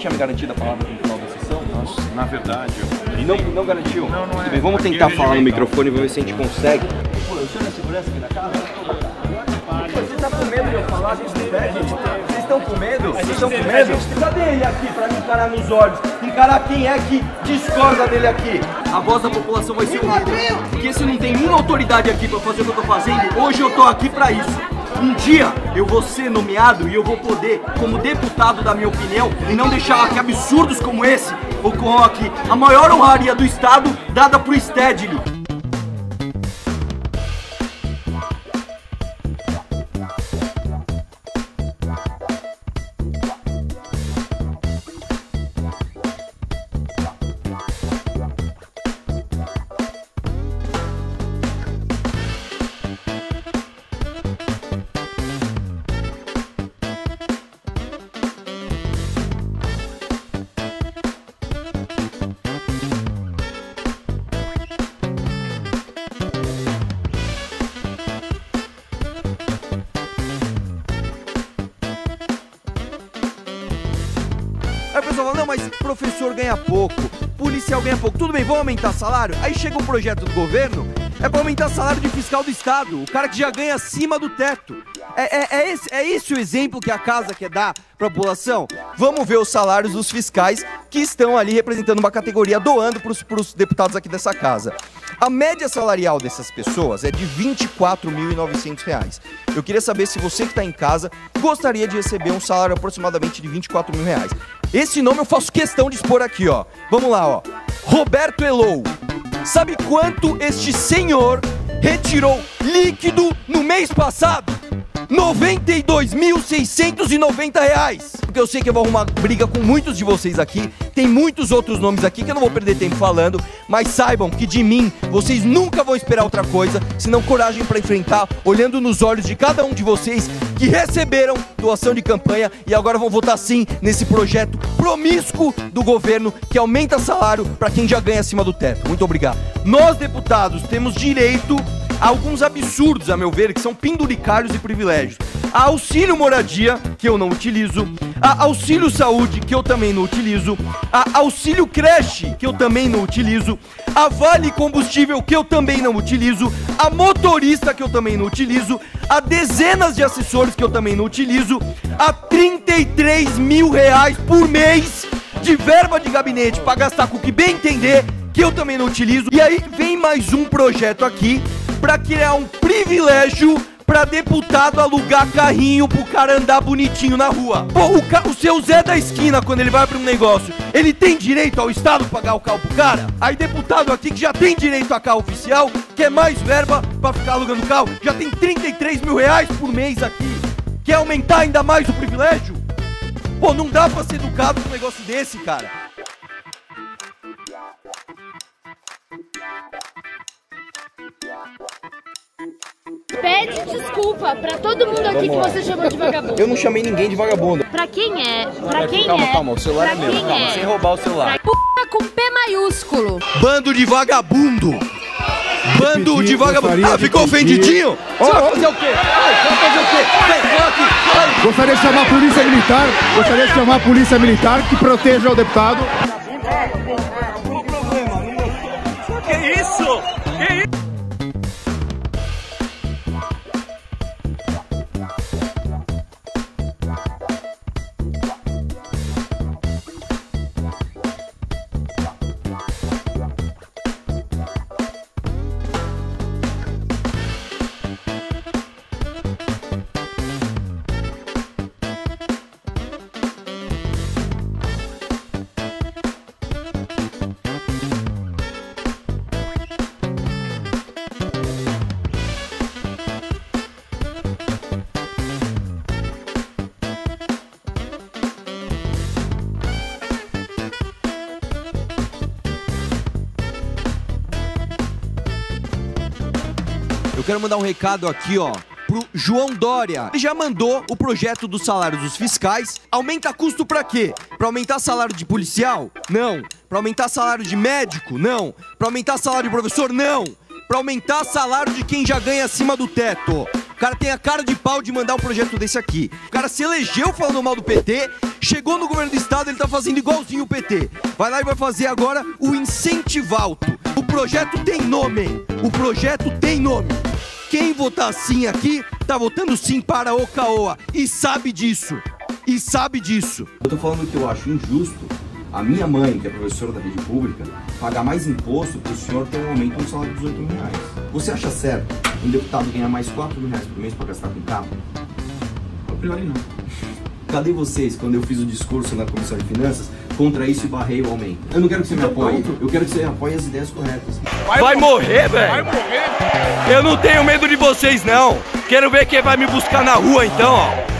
tinha me garantido a palavra no final da sessão? Nossa, na verdade, Não garantiu? Não, não é. Tudo bem, vamos Aqui tentar é falar no regimental. microfone e ver se a gente consegue. Pô, eu sou da segurança aqui da casa? Você tá com medo de eu falar disso de pé, gente? Vocês estão com medo? Vocês estão com medo? Cadê ele aqui pra me encarar nos olhos? Encarar quem é que discorda dele aqui? A voz da população vai ser ouvida. Porque se não tem nenhuma autoridade aqui pra fazer o que eu tô fazendo, hoje eu tô aqui pra isso. Um dia eu vou ser nomeado e eu vou poder, como deputado, dar minha opinião e não deixar que absurdos como esse ocorram aqui. A maior honraria do Estado dada pro Stedley. Aí o pessoal fala, não, mas professor ganha pouco, policial ganha pouco, tudo bem, vamos aumentar salário? Aí chega um projeto do governo, é pra aumentar salário de fiscal do Estado, o cara que já ganha acima do teto. É esse o exemplo que a casa quer dar pra população? Vamos ver os salários dos fiscais que estão ali representando uma categoria, doando pros deputados aqui dessa casa. A média salarial dessas pessoas é de R$ 24.900. Eu queria saber se você que está em casa gostaria de receber um salário aproximadamente de R$ 24.000. Esse nome eu faço questão de expor aqui, ó. Vamos lá, ó. Roberto Elou. Sabe quanto este senhor retirou líquido no mês passado? R$ 92.690. Porque eu sei que eu vou arrumar briga com muitos de vocês aqui. Tem muitos outros nomes aqui que eu não vou perder tempo falando. Mas saibam que de mim vocês nunca vão esperar outra coisa, senão coragem para enfrentar, olhando nos olhos de cada um de vocês que receberam doação de campanha e agora vão votar sim nesse projeto promíscuo do governo que aumenta salário para quem já ganha acima do teto. Muito obrigado. Nós, deputados, temos direito a alguns absurdos, a meu ver, que são penduricários e privilégios. A auxílio moradia, que eu não utilizo. A auxílio saúde, que eu também não utilizo. A auxílio creche, que eu também não utilizo. A vale combustível, que eu também não utilizo. A motorista, que eu também não utilizo. A dezenas de assessores, que eu também não utilizo. A R$ 33.000 por mês de verba de gabinete para gastar com o que bem entender, que eu também não utilizo. E aí vem mais um projeto aqui pra criar um privilégio pra deputado alugar carrinho pro cara andar bonitinho na rua. Pô, o seu Zé da esquina, quando ele vai pra um negócio, ele tem direito ao Estado pagar o carro pro cara? Aí deputado aqui que já tem direito a carro oficial, quer mais verba pra ficar alugando carro, já tem R$ 33.000 por mês aqui. Quer aumentar ainda mais o privilégio? Pô, não dá pra ser educado com um negócio desse, cara. Pede desculpa pra todo mundo aqui que você chamou de vagabundo. Eu não chamei ninguém de vagabundo. Pra quem é? Pra quem Calma, é? calma, o celular é meu. Calma, sem roubar o celular. P com P maiúsculo. Bando de vagabundo! Bando de vagabundo! Ah, ficou ofendidinho? Você vai fazer o quê? Vai fazer o quê? Vem aqui! Vai. Gostaria de chamar a polícia militar. Gostaria de chamar a polícia militar que proteja o deputado. Qual o problema? Que isso? Que isso? Eu quero mandar um recado aqui, ó, pro João Dória. Ele já mandou o projeto dos salários dos fiscais. Aumenta custo pra quê? Pra aumentar salário de policial? Não. Pra aumentar salário de médico? Não. Pra aumentar salário de professor? Não. Pra aumentar salário de quem já ganha acima do teto. O cara tem a cara de pau de mandar um projeto desse aqui. O cara se elegeu falando mal do PT, Chegou no governo do estado, ele tá fazendo igualzinho o PT. Vai lá e vai fazer agora o Incentivalto. O projeto tem nome. O projeto tem nome. Quem votar sim aqui, tá votando sim para o Caoa. E sabe disso. E sabe disso. Eu tô falando que eu acho injusto a minha mãe, que é professora da rede pública, pagar mais imposto para o senhor ter um aumento no salário de 18 mil reais. Você acha certo um deputado ganhar mais 4 mil reais por mês para gastar com carro? A priori não. Cadê vocês quando eu fiz o discurso na Comissão de Finanças contra isso e barrei o aumento? Eu não quero que você me apoie, eu quero que você apoie as ideias corretas. Vai morrer, velho? Vai morrer? Eu não tenho medo de vocês, não. Quero ver quem vai me buscar na rua, então, ó.